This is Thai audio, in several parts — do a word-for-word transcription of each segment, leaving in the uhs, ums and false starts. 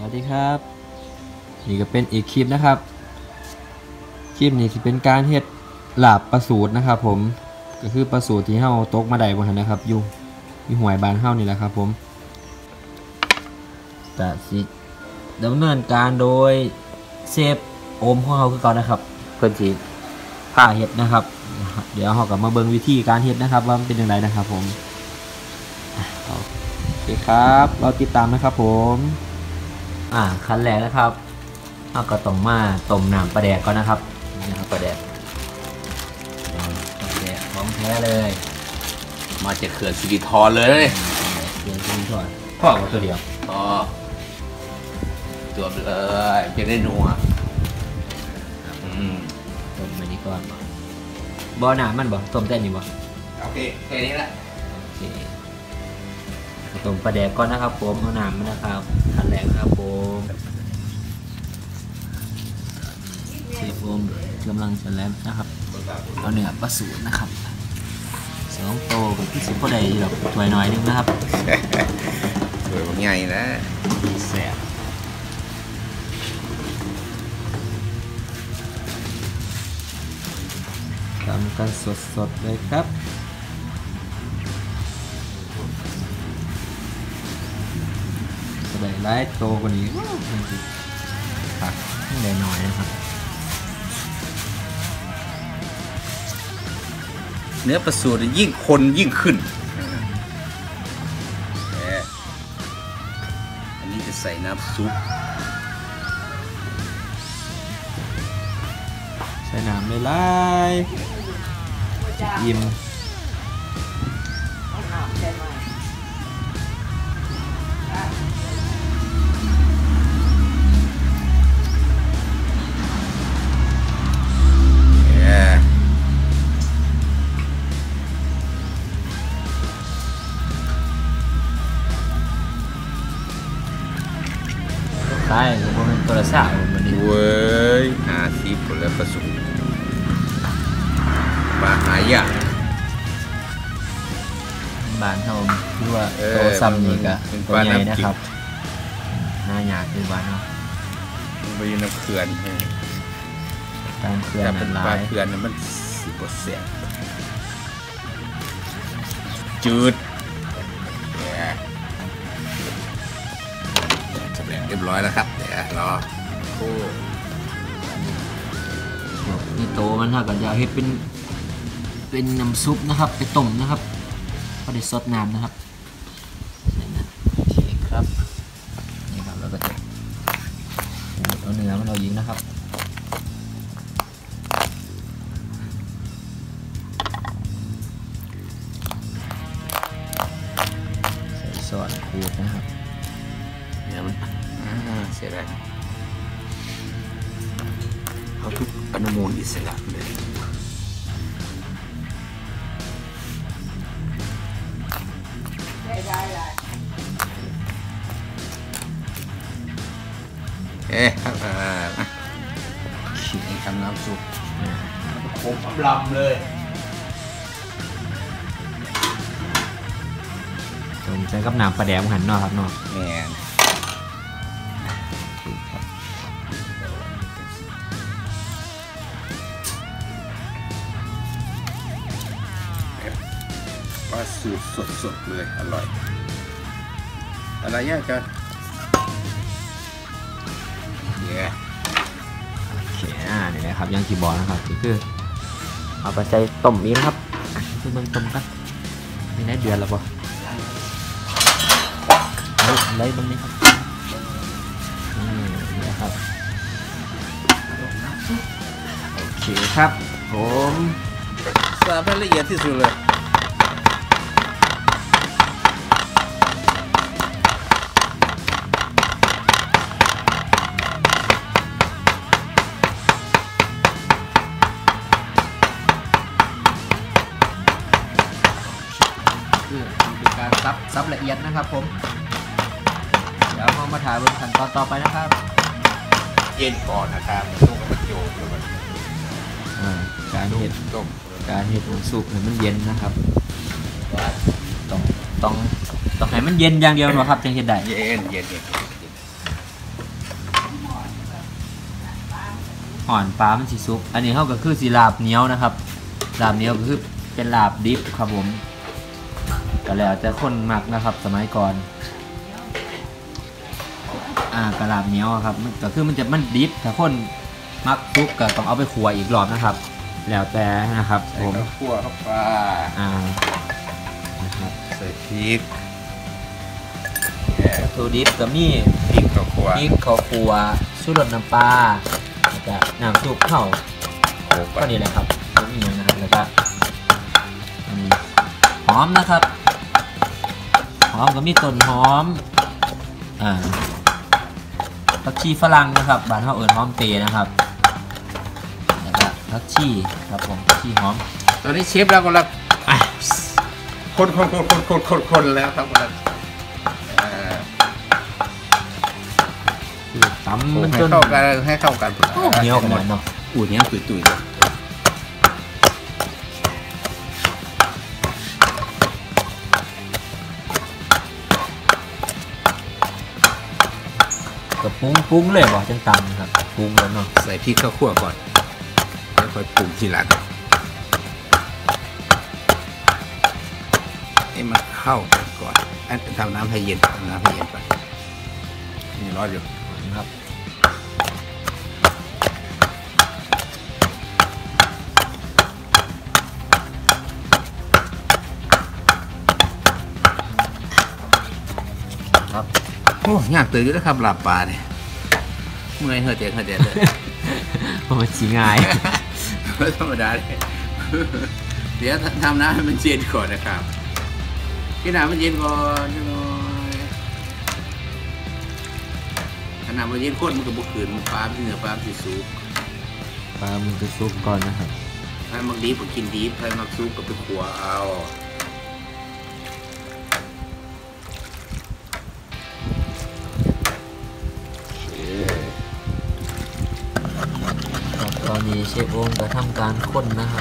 วัสดีครับนี่ก็เป็นอีกคลิปนะครับคลิปนี้ที่เป็นการเฮ็ดลาบปลาสูตรนะครับผมก็คือปลาสูตรที่เฮาตกมาได้บ่ทันนะครับอยู่ที่ห้วยบ้านเฮานี่แหละครับผมแต่สิดำเนินการโดยเซฟโอมของเฮาคือก่อนนะครับเพิ่นสิพาเฮ็ดนะครับเดี๋ยวเฮาก็มาเบิ่งวิธีการเฮ็ดนะครับว่ามันเป็นจังไดนะครับผมโอเคครับเราติดตามนะครับผมอ่าขั้นแรกนะครับเราก็ต้องมาต้มน้ำปลาแดกก่อนนะครับนี่ครับปลาแดกปลาแดกของแท้เลยมาจากเขื่อนสิริธรเลยเดี๋ยวกินก่อนพ่อกับตัวเดียวอ๋อตัวเลยจะได้นัวอืมต้มไปนี้ก่อนบ่อน้ำมันบ่ต้มแต่นี่บ่โอเคแค่นี้ละโอเคต้มปลาแดกก่อนนะครับผมเอาน้ำมันนะครับขั้นแรกนะครับผมเสียบโอมกำลังจะแล้วนะครับเอาเนื้อปลาสูตรนะครับสองโตกับพี่สิบก็ได้หรอกถ้วยน้อยนึงนะครับถ้วยบางใหญ่นะแซ่บทำกันสดๆเลยครับจะได้ไล่โตกว่านี้ผักได้น้อยนะครับเนื้อปลาสูตรยิ่งคนยิ่งขึ้นอันนี้จะใส่น้ำซุปใส่น้ำเลยไล่อิ่มใช่ผมเป็นตัวละสาวมันนี่เว้ยหาซีผลแล้วผสมปลาหายากบานเขาคือว่าโตซ้ำนี่ก็ตัวใหญ่นะครับหน้าหยาคือบ้านเขาไปอยู่ในเขื่อนตามเขื่อนเป็นปลาเขื่อนมันสิบเปอร์เซ็นต์จืดเรียบร้อยแล้วครับเดี๋ยวรอโอ้นี่โตมันถ้ากันจะเฮ็ดเป็นเป็นน้ำซุปนะครับไปต้มนะครับก็ได้ซดน้ำนะครับโอเคครับนี่ครับเราก็จะเอาเนื้อมันเรายิงนะครับใส่ซอสขูดนะครับเนื้อมันเสร็จแล้วเขาทุกอนุมูลอิสระเลยเอ๊ะขีดทำน้ำซุปโคมลำเลยผมใช้กับน้ำปลาแดงหันนอกครับนอกแม่ปลาสูตรสดๆเลยอร่อยอะไรยากกันเนี่ยโอเคอ่านี่นะครับยังที่บอกนะครับก็คือเอาไปใส่ต้มอีกนะครับคือเบิ่งต้มกันนี่ได้เดือนแล้วป่ะเฮ้ยเลยตรงนี้ครับนี่นะครับโอเคครับผมสับให้ละเอียดที่สุดเลยเป็นการซับซับละเอียดนะครับผมเดี๋ยวเรามาถ่ายบนขั้นตอนต่อไปนะครับเย็นก่อนนะครับต้มกระโจมแล้วมันการเห็ดต้มการเห็ดน้ำซุปให้มันเย็นนะครับต้องต้องต้องให้มันเย็นอย่างเดียวนะครับจะเห็ดได้เย็นเย็นเย็นห่อนปลามันสิซุกอันนี้เขาก็คือสีลาบเหนียวนะครับลาบเหนียวก็คือเป็นลาบดิบครับผมก็แล้วแต่คนมักนะครับสมัยก่อนอ่ากระลาบเหนียวครับก็คือมันจะมันดิบถ้าคนมักซุกก็ต้องเอาไปคั่วอีกรอบนะครับแล้วแต่นะครับผมคั่วเข้าไปอ่านะครับใส่พริกวัตถุดิบก็มีพริกข้าวคั่วพริกข้าวคั่วชูรสน้ำปลาแล้วก็น้ำซุปข้าวโขลกไปก็นี่แหละครับก็มีอย่างนะครับแล้วก็อันนี้หอมนะครับหอมก็มีต้นหอมอ่าผักชีฝรั่งนะครับบ้านเขาเอิญหอมเตนะครับแล้วก็ผักชีครับผมผักชีหอมตอนนี้เชฟเรากำลังคนคนคนคนคนคนคนแล้วครับกำลังคือตำมันให้จนเข้ากันให้เข้ากันเหนียวขนาดเนาะอุ่นเนี้ยตุยตุยเลยก็ปรุงปรุงเลยบ่จังตำครับปรุงแล้วเนาะใส่พริกข้าวคั่วก่อนแล้วค่อยปรุงทีหลังให้มันเข้ากันก่อนอันทำน้ำให้เย็นทำน้ำให้เย็นก่อนนี่ร้อนอยู่นะครับครับโอ้ยากตื่นอยู่แล้วครับหลับปลาเนี่ยเมื่อยเหอะเตียงเหอะเตียงเลยมันสีง่ายไม่ธรรมดาเลยเดี๋ยวทำน้ำให้มันเย็นก่อนนะครับกินน้ำมันเย็นก่อนนิดหน่อยขนาดมันเย็นข้นมันก็บุกขืนมันปลาที่เหนือปลาที่สูงปลามันจะซุปก่อนนะครับถ้ามักดีผมกินดีถ้ามักซุปก็ไปขัวเอาตอนนี้เชฟโอมก็ทำการค้นนะครับ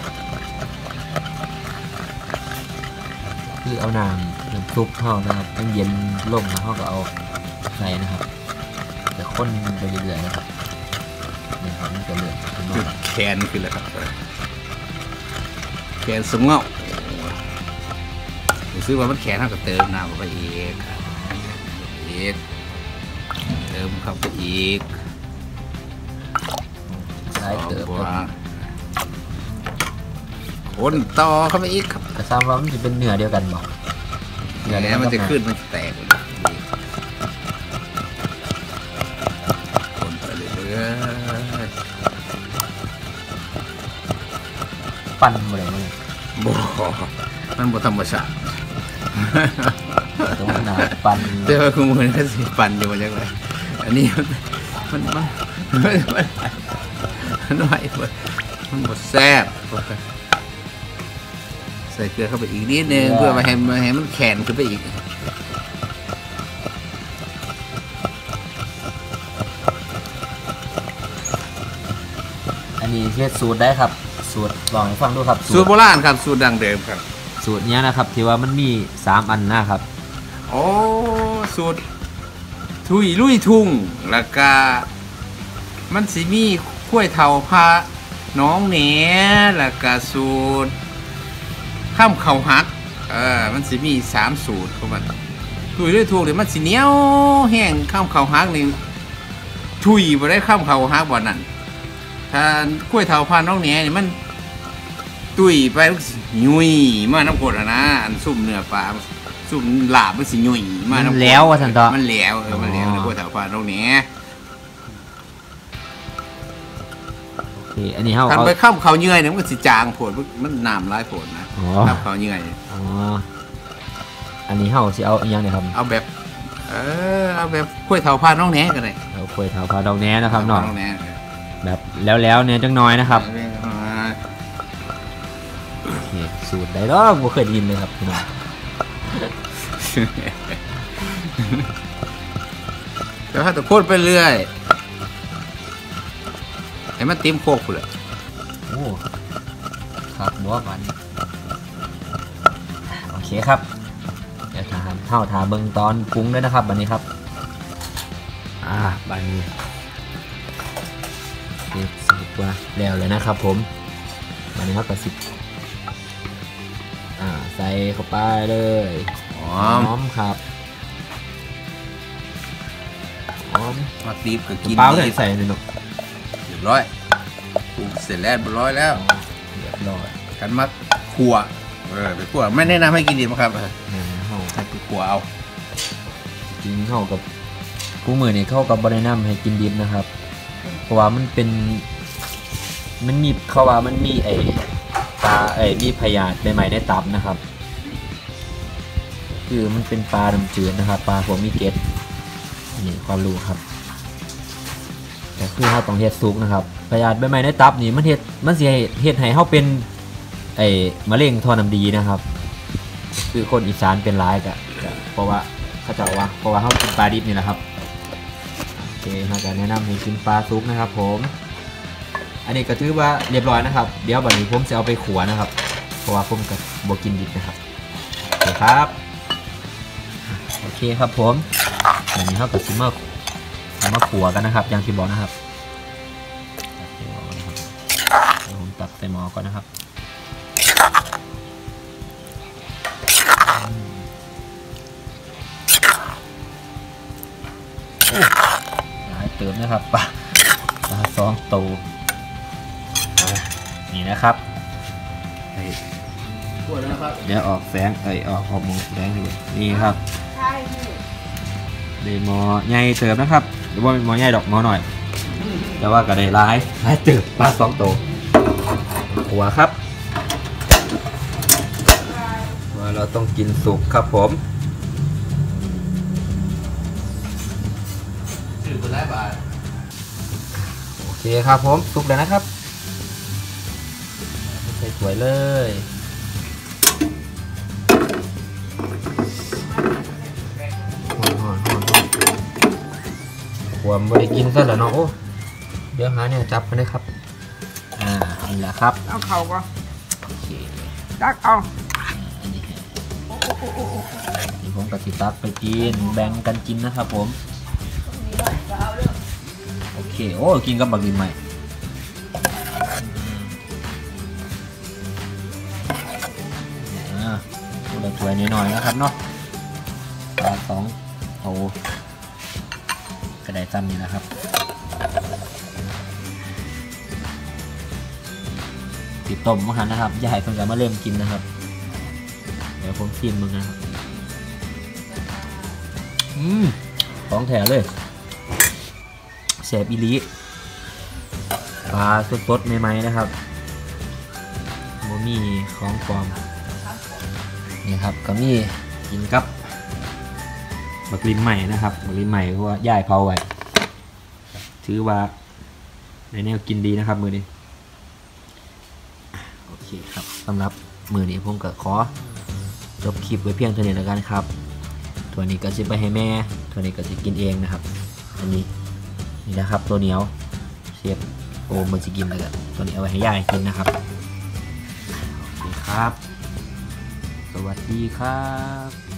คือเอาน้ำน้ำซุปเข้านะครับมันเย็นลงแล้วเขาก็เอาใส่นะครับจะค้นไปเรื่อยๆนะครับนี่ครับมันจะเลือดขึ้นมาจุดแขนขึ้นเลยครับแขนสมเงาผมซื้อว่ามันแขนเท่ากับเติมน้ำเข้าไปอีกอีกเติมเข้าไปอีกใส่เติมกว่าคนต่อเข้าไปอีกครับแต่ทราบว่ามันจะเป็นเนื้อเดียวกันบ่เนื้อมันจะขึ้นมันจะแตกคนไปเรื่อยปั่นมาเลยมั้งๆบ่มันบ่ธรรมชาติตรงหน้าปั่นแต่ว่าคุณมันก็สิปั่นอยู่จังไงอันนี้มันมันมันมันมันไหวมันบ่แซ่บใส่เกลือเข้าไปอีกนิดนึงเพื่อมาให้มาให้มันแข็งขึ้นไปอีกอันนี้เทศสูตรได้ครับสูตรลองให้ฟังดูครับสูตรโบราณครับสูตรดั้งเดิมครับสูตรเนี้ยนะครับที่ว่ามันมีสามอันนะครับโอ้สูตรทุยลุยทุ่งแล้วก็มันสิมีข้วยเท่าพาน้องเหนียแล้วก็สูตรข้ามเขาหักเออมันสิมีสามสูตรของมันทุยลุยทุ่งเนี่ยมันสิเหนียวแห้งข้ามเขาหักนี่ทุยบ่ได้ข้ามเขาหักบ่นั่นถ้าข้วยเท่าพาน้องเหนียนี่มันตุยไปมันสิยุ่ยมาน้ำกรดอะนะอันซุ่มเนื้อปลาซุ่มลาบมันสิยุ่ยมาน้ำกรดมันแล้วว่าซั่นต่อมันแล้วเออมันแล้วอ๋อในข้วยเท่าพาน้องเหนียโอเคอันนี้เขาทันเอาไปข้ามเขาเยื่อยเนี่ยมันก็สิจางโผดมันน้ำร้ายโผดนะอ๋อข้ามเขาเยื่อยอ๋ออันนี้เขาสิเอาอีกอย่างเนี่ยครับเอาแบบเออเอาแบบข้วยเท่าพาน้องแหน่กันเลยเอาควยเท้าพาดอกแหน่นะครับเนาะน้องแหน่แบบแล้วๆเนี่ยจังน้อยนะครับอ่าโอเคสูตรใดเนาะบ่เคยได้ยินเลยครับพี่น้องเดี๋ยวถ้าจะพูดไปเรื่อยให้มันเต็มโคกเลยโอ้ครับบัวปันโอเคครับเดี๋ยวทานเท่าทาเบิงตอนปรุงด้วยนะครับบันนี้ครับอ่าบันนี้โอเคว่าแล้วเลยนะครับผมวันนี้เขากระสิบอ่าใส่เข้าไปเลยหอมครับหอมมาตีบก็กินเปล่าเลยใส่เลยเนาะเรียบร้อยปรุงเสร็จแล้วเรียบร้อยแล้วเรียบร้อยกันมาขั่วเออไปขั่วไม่แนะนำให้กินดิบครับนะเขาให้ไปขั่วเอาจริงเข้ากับกูมือนี่เข้ากับบริณามให้กินดิบนะครับเพราะว่ามันเป็นมันมีเขาว่ามันมีไอปลาไอมีพยาธิใหม่ๆในตับนะครับคือมันเป็นปลาดำจืดนะครับปลาหัวมีเกล็ดนี่ความรู้ครับแต่คือเขาต้องเฮ็ดซุกนะครับพยาธิใบไม้ในตับนี่มันเฮ็ดมันสิเฮ็ดให้เขาเป็นไอ้มะเร็งท่อน้ำดีนะครับ คือคนอีสานเป็นร้ายกะเพราะว่าเขาจะว่าเพราะว่าเขากินปลาดิบนี่แหละครับโอเคเขาจะแนะนำให้กินปลาซุกนะครับผมอันนี้ก็ถือว่าเรียบร้อยนะครับเดี๋ยวบัดนี้ผมจะเอาไปขัวนะครับเพราะว่าผมกับบกินดิบนะครับโอเคครับโอเคครับผมอันนี้เขากับซิมเมอร์มาขัวกันนะครับอย่างที่บอกนะครับผมตักใส่หม้อก่อนนะครับหลายเติมนะครับปลาปลาสองตัวนี่นะครับขั่วนะครับเดี๋ยวออกแสงเอ้ยออกออกมองแสงดูนี่ครับได้หม้อใหญ่เติมนะครับหรือว่าหม้อใหญ่ดอกหม้อหน่อยแต่ว่าก็ได้หลายหลายเติมปลาสองตัวหัวครับว่าเราต้องกินสุกครับผมชื่อตัวแรกบาทโอเคครับผมสุกแล้วนะครับใส่ถ้วยเลยหอนหอนหอนหอนความบริกินซะแล้วเนาะโอ้เดี๋ยวหาเนี่ยจับมาเลยครับอ่านี่แหละครับเอาเข่าก็โอเคดักเอาอันนี้นี่ผมกับสิตักไปกินแบ่งกันกินนะครับผมโอเคโอ้กินกับบักดินใหม่ตัวละถ้วยนิดหน่อยนะครับเนาะปลาสองโอ้กระไดซ้ำนี่นะครับติดต้มมาหันนะครับอย่าให้เพิ่งจะมาเริ่มกินนะครับเดี๋ยวผมชิมมึงนะครับอืมของแถมเลยแสบอีลีปลาสดๆใหม่ๆนะครับโมมี่ของปลอมนี่ครับก็มีกินกับบักลินใหม่นะครับบักลินใหม่เพราะว่าย่ายเผาไว้ถือว่าในแนวกินดีนะครับมือนี้โอเคครับสำหรับมือนี้ผมก็ขอจบคลิปไว้เพียงเท่านี้แล้วกันครับตัวนี้ก็จะไปให้แม่ตัวนี้ก็จะกินเองนะครับอันนี้นี่นะครับตัวเหนียวเสียบโอ้มันจะกินเลยกันตัวนี้เอาไว้ให้ย่ายกินนะครับโอเคครับสวัสดีครับ